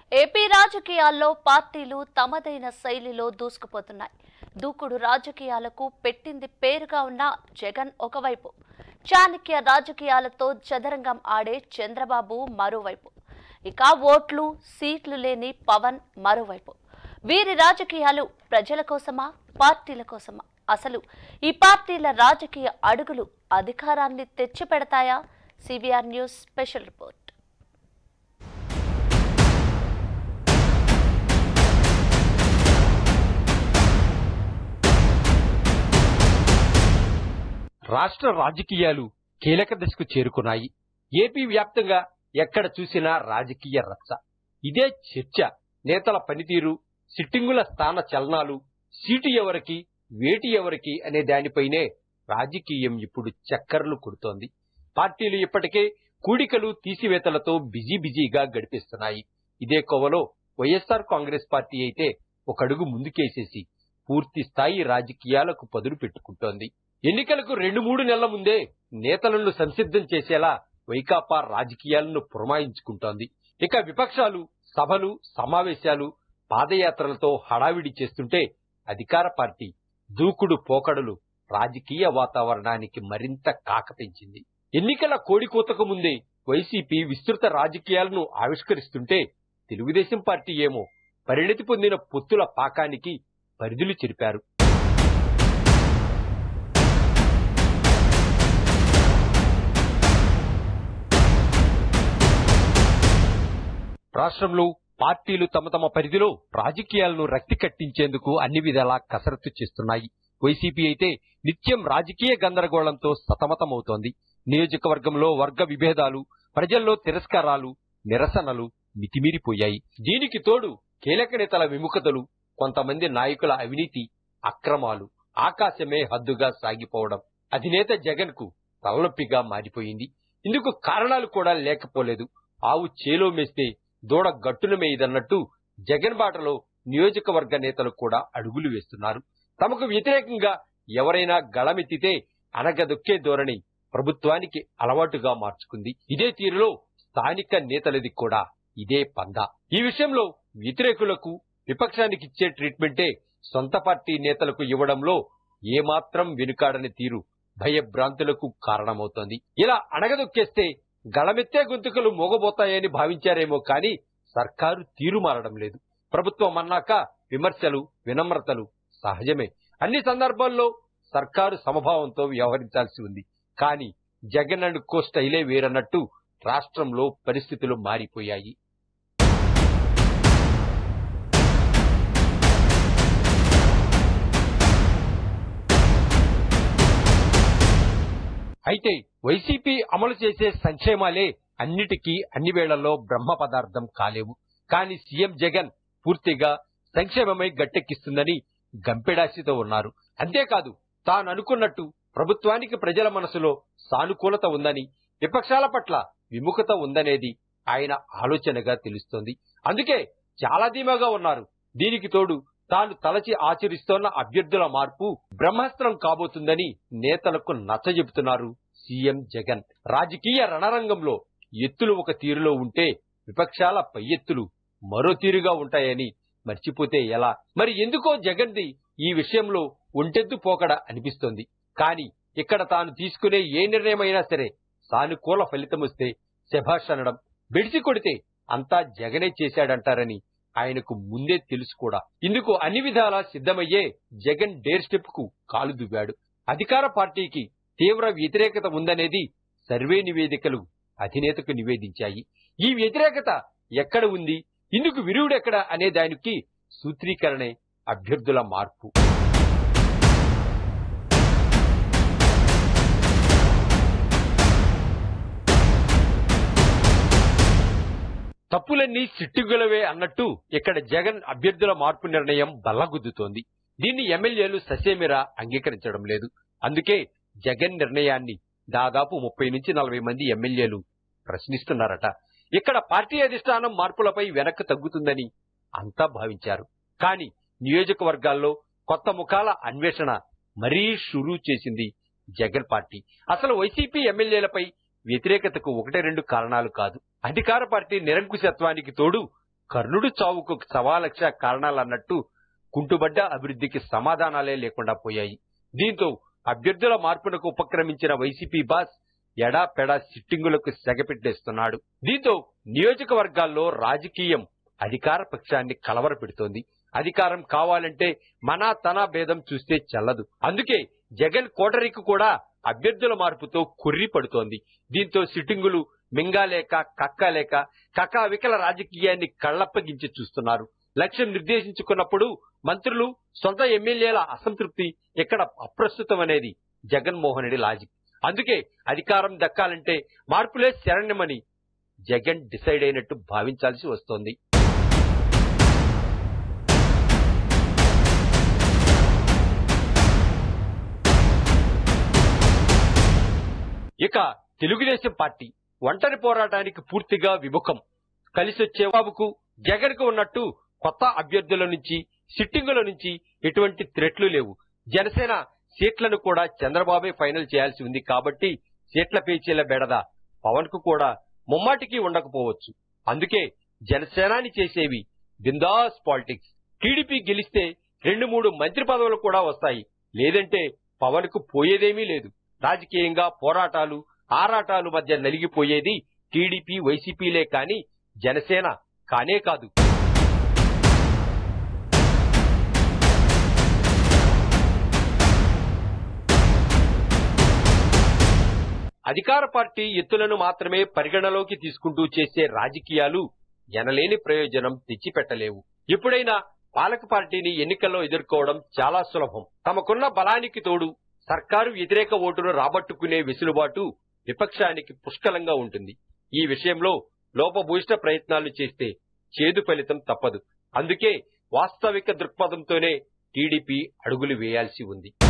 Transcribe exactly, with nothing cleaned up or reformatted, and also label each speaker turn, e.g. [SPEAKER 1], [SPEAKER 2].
[SPEAKER 1] AP రాజకీయాల్లో పార్టీలు తమదైన శైలిలో దూసుకుపోతున్నాయి. దూకుడు రాజకీయాలకు పెట్టింది పేరుగా ఉన్న జగన్ ఒకవైపు, చాణక్య రాజకీయాలతో చదరంగం ఆడే చంద్రబాబు మరోవైపు, ఇక ఓట్లు సీట్లు లేని పవన్ మరోవైపు. వీరి రాజకీయాలు ప్రజల కోసమా, పార్టీల కోసమా? అసలు ఈ పార్టీల రాజకీయ అడుగులు అధికారాన్ని తెచ్చిపెడతాయా? CBR news special report.
[SPEAKER 2] రాష్ట్ర రాజకీయాలు కీలక దశకు చేరుకున్నాయి. ఏపీ వ్యాప్తంగా ఎక్కడ చూసినా రాజకీయ రచ్చ. ఇదే చర్చ. నేతల పనితీరు, సిట్టింగుల స్థాన చలనాలు, సీటు ఎవరికి, వేటి ఎవరికి అనే దానిపైనే రాజకీయం ఇప్పుడు చక్కర్లు కొడుతోంది. పార్టీలు ఇప్పటికే కూడికలు తీసివేతలతో బిజీ బిజీగా గడిపిస్తున్నాయి. ఇదే కోవలో వైఎస్ఆర్ కాంగ్రెస్ పార్టీ అయితే ఒక అడుగు ముందుకేసేసి పూర్తి స్థాయి రాజకీయాలకు పదును పెట్టుకుంటోంది. ఎన్నికలకు రెండు మూడు నెలల ముందే నేతలను సంసిద్ధం చేసేలా వైకాపా రాజకీయాలను పురమాయించుకుంటోంది. ఇక విపక్షాలు సభలు, సమావేశాలు, పాదయాత్రలతో హడావిడి చేస్తుంటే అధికార పార్టీ దూకుడు పోకడలు రాజకీయ వాతావరణానికి మరింత కాకపెంచింది. ఎన్నికల కోడికూతకు ముందే వైసీపీ విస్తృత రాజకీయాలను ఆవిష్కరిస్తుంటే తెలుగుదేశం పార్టీ ఏమో పరిణతి పొందిన పొత్తుల పాకానికి పరిధులు చెరిపారు. రాష్ట్రంలో పార్టీలు తమ తమ పరిధిలో రాజకీయాలను రక్తి కట్టించేందుకు అన్ని విధాలా కసరత్తు చేస్తున్నాయి. వైసీపీ అయితే నిత్యం రాజకీయ గందరగోళంతో సతమతమవుతోంది. నియోజకవర్గంలో వర్గ విభేదాలు, ప్రజల్లో తిరస్కారాలు, నిరసనలు మితిమీరిపోయాయి. దీనికి తోడు కీలక నేతల విముఖతలు, కొంతమంది నాయకుల అవినీతి, అక్రమాలు ఆకాశమే హద్దుగా సాగిపోవడం అధినేత జగన్ కు తలనొప్పిగా మారిపోయింది. ఇందుకు కారణాలు కూడా లేకపోలేదు. ఆవు చేలో మేస్తే దూడ గట్టున మేయదన్నట్టు జగన్ బాటలో నియోజకవర్గ నేతలు కూడా అడుగులు వేస్తున్నారు. తమకు వ్యతిరేకంగా ఎవరైనా గళమెత్తితే అనగదొక్కే ధోరణి ప్రభుత్వానికి అలవాటుగా మార్చుకుంది. ఇదే తీరులో స్థానిక నేతలది కూడా ఇదే పందా. ఈ విషయంలో వ్యతిరేకులకు, విపక్షానికి ఇచ్చే ట్రీట్మెంటే సొంత పార్టీ నేతలకు ఇవ్వడంలో ఏమాత్రం వెనుకాడని తీరు భయభ్రాంతులకు కారణమవుతోంది. ఇలా అణగదొక్కేస్తే గళమెత్తే గొంతుకలు మోగబోతాయని భావించారేమో కానీ సర్కారు తీరు మారడం లేదు. ప్రభుత్వం అన్నాక విమర్శలు, వినమ్రతలు సహజమే. అన్ని సందర్భాల్లో సర్కారు సమభావంతో వ్యవహరించాల్సి ఉంది. కానీ జగన్ అండ్ కో స్టైలే వేరన్నట్టు రాష్ట్రంలో పరిస్థితులు మారిపోయాయి. అయితే వైసీపీ అమలు చేసే సంక్షేమాలే అన్నిటికీ అన్ని వేళల్లో బ్రహ్మ పదార్థం కాలేవు. కానీ సీఎం జగన్ పూర్తిగా సంక్షేమమై గట్టెక్కిస్తుందని గంపెడాసితో ఉన్నారు. అంతేకాదు తాను అనుకున్నట్టు ప్రభుత్వానికి ప్రజల మనసులో సానుకూలత ఉందని, విపక్షాల పట్ల విముఖత ఉందనేది ఆయన ఆలోచనగా తెలుస్తోంది. అందుకే చాలా ధీమాగా ఉన్నారు. దీనికి తోడు తాను తలచి ఆచరిస్తోన్న అభ్యర్థుల మార్పు బ్రహ్మాస్త్రం కాబోతుందని నేతలకు నచ్చజెబుతున్నారు సీఎం జగన్. రాజకీయ రణరంగంలో ఎత్తులు ఒక తీరులో ఉంటే విపక్షాల పై ఎత్తులు మరో తీరుగా ఉంటాయని మర్చిపోతే ఎలా? మరి ఎందుకో జగన్ది ఈ విషయంలో ఒంటెద్దు పోకడ అనిపిస్తోంది. కానీ ఇక్కడ తాను తీసుకునే ఏ నిర్ణయమైనా సరే సానుకూల ఫలితం వస్తే శభాష్ అనడం, బెడిసి కొడితే అంతా జగనే చేశాడంటారని ఆయనకు ముందే తెలుసు కూడా. ఇందుకు అన్ని విధాలా సిద్ధమయ్యే జగన్ డేర్ స్టెప్ కు కాలు దువ్వాడు. అధికార పార్టీకి తీవ్ర వ్యతిరేకత ఉందనేది సర్వే నివేదికలు అధినేతకు నివేదించాయి. ఈ వ్యతిరేకత ఎక్కడ ఉంది, ఇందుకు విరుగుడెక్కడ అనే దానికి సూత్రీకరణే అభ్యర్థుల మార్పు. తప్పులన్నీ సిట్టిగులవే అన్నట్టు ఇక్కడ జగన్ అభ్యర్థుల మార్పు నిర్ణయం బల్లగుద్దుతోంది. దీన్ని ఎమ్మెల్యేలు ససేమిరా అంగీకరించడం లేదు. అందుకే జగన్ నిర్ణయాన్ని దాదాపు ముప్పై నుంచి నలభై మంది ఎమ్మెల్యేలు ప్రశ్నిస్తున్నారట. ఇక్కడ పార్టీ అధిష్టానం మార్పులపై వెనక్కు తగ్గుతుందని అంతా భావించారు. కానీ నియోజకవర్గాల్లో కొత్త ముఖాల అన్వేషణ మరీ షురూ చేసింది జగన్ పార్టీ. అసలు వైసీపీ ఎమ్మెల్యేలపై వ్యతిరేకతకు ఒకటి రెండు కారణాలు కాదు. అధికార పార్టీ నిరంకుశత్వానికి తోడు కర్ణుడు చావుకు సవాలక్ష కారణాలన్నట్టు కుంటుబడ్డ అభివృద్ధికి సమాధానాలే లేకుండా పోయాయి. దీంతో అభ్యర్థుల మార్పునకు ఉపక్రమించిన వైసీపీ బాస్ ఎడా పెడా సిట్టింగులకు సెగపెట్టేస్తున్నాడు. దీంతో నియోజకవర్గాల్లో రాజకీయం అధికార పక్షాన్ని కలవరపెడుతోంది. అధికారం కావాలంటే మనా తనా భేదం చూస్తే చెల్లదు. అందుకే జగన్ కోటరీకి కూడా అభ్యర్థుల మార్పుతో కుర్రి పడుతోంది. దీంతో సిట్టింగులు మింగాలేక కక్కలేక కకావికల రాజకీయాన్ని కళ్లప్పగించి చూస్తున్నారు. లక్ష్యం నిర్దేశించుకున్నప్పుడు మంత్రులు సొంత ఎమ్మెల్యేల అసంతృప్తి ఇక్కడ అప్రస్తుతమనేది జగన్మోహన్ రెడ్డి లాజిక్. అందుకే అధికారం దక్కాలంటే మార్పులే శరణ్యమని జగన్ డిసైడ్ అయినట్టు భావించాల్సి వస్తోంది. ఇక తెలుగుదేశం పార్టీ ఒంటరి పోరాటానికి పూర్తిగా విముఖం. కలిసొచ్చే బాబుకు జగన్ కు ఉన్నట్టు కొత్త అభ్యర్థుల నుంచి సిట్టింగుల నుంచి ఎటువంటి థ్రెట్లు లేవు. జనసేన సీట్లను కూడా చంద్రబాబే ఫైనల్ చేయాల్సి ఉంది కాబట్టి సీట్ల పేచీల బెడద పవన్ కు కూడా ముమ్మాటికి ఉండకపోవచ్చు. అందుకే జనసేనాని చేసేవి బిందాస్ పాలిటిక్స్. టీడీపీ గెలిస్తే రెండు మూడు మంత్రి పదవులు కూడా వస్తాయి. లేదంటే పవన్ కు పోయేదేమీ లేదు. రాజకీయంగా పోరాటాలు ఆరాటాలు మధ్య నలిగిపోయేది టీడీపీ వైసీపీలే కాని జనసేన కానే కాదు. అధికార పార్టీ ఎత్తులను మాత్రమే పరిగణలోకి తీసుకుంటూ చేసే రాజకీయాలు ఎనలేని ప్రయోజనం తెచ్చిపెట్టలేవు. ఎప్పుడైనా పాలక పార్టీని ఎన్నికల్లో ఎదుర్కోవడం చాలా సులభం. తమకున్న బలానికి తోడు సర్కారు వ్యతిరేక ఓటును రాబట్టుకునే వెసులుబాటు విపక్షానికి పుష్కలంగా ఉంటుంది. ఈ విషయంలో లోపభూయిష్ట ప్రయత్నాలు చేస్తే చేదు ఫలితం తప్పదు. అందుకే వాస్తవిక దృక్పథంతోనే టీడీపీ అడుగులు వేయాల్సి ఉంది.